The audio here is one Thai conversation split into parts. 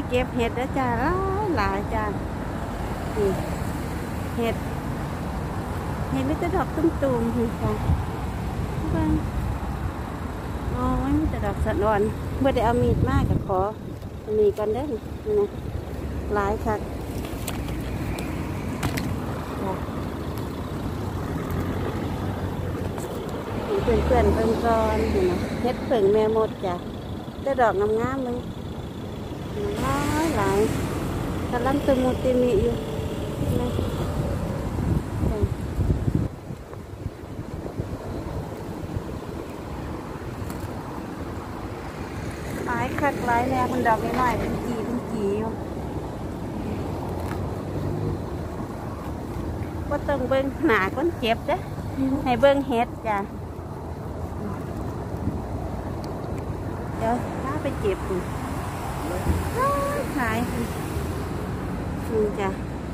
เก็บเห็ดแล้วจ้าหลายจ้านี่เห็ดไม่จะดอกตุ้มๆนี่จ้าเบิ่งอ๋อไม่จะดอกสะนอนเมื่อได้เอามีดมากกับขออันนี้ก่อนเด้อนี่นะหลายค่ะเพื่อนๆเพิ่งก่อนเห็นไหมเห็ดเพิ่งแม่มดจ้ะได้ดอกงามๆเลยหลายกำลังตมุติมีอยู่นะหลายคักหลายแนวมันดอกน้อยๆเป็นจีอยู่ก็ต้องเบิ้งหนาก้นเจ็บเด้ให้เบิ้งเห็ดจ้ะเดี๋ยวถ้าไปเจ็บหายนี่จ้ะ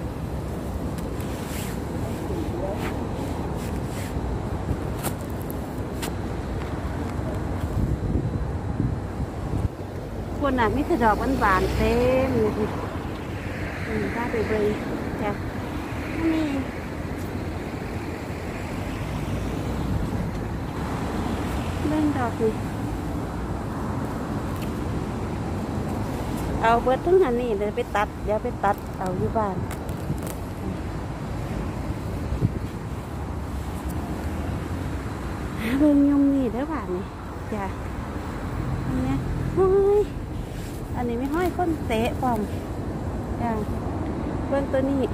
คนน่ะมิถดอกบานเต็มได้ไปเบิ้งจ้ะนี่เบิ้งดอกนี่เอาเบิดทั้งหันนี่เดี๋ยวไปตัดเอาอยู่บ้านเบิ่งยมนี่เด้อบ้านนี่จ้ะอันนี้ห้อยอันนี้ไม่ห้อยก้นเตะปอมจ้ะเบิ่งตัวนี้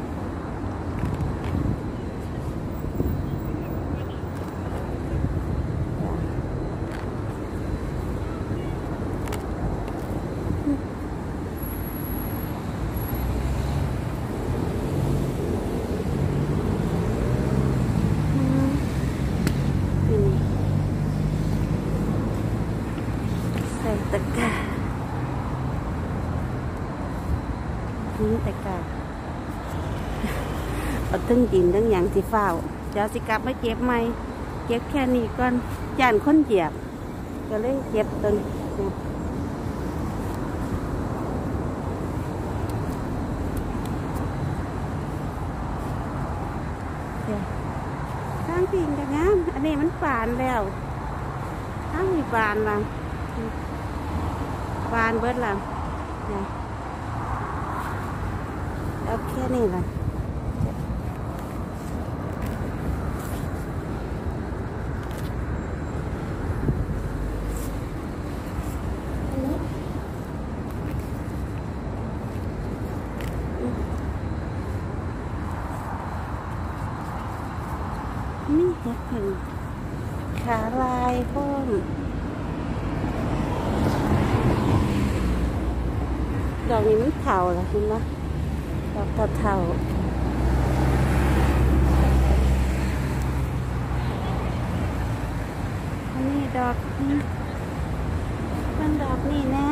ตะกร้านี่ตะกร้าเอาตึ้งดินตั้งอย่างสิเฝ้าเดี๋ยวสิกลับมาเก็บใหม่เก็บแค่นี้ก่อนย่านคนเหยียบก็เลยเก็บต้นข้างปีนกันงามอันนี้มันบานแล้วข้างมีบานละบานเบิดละเอาแค่นี้ละนี่เห็ดผึ่งขาลายพ่นดอกนี้มันเถาเหรอคุณนะดอกเถาอันนี้ดอกนี่มันดอกนี่แน่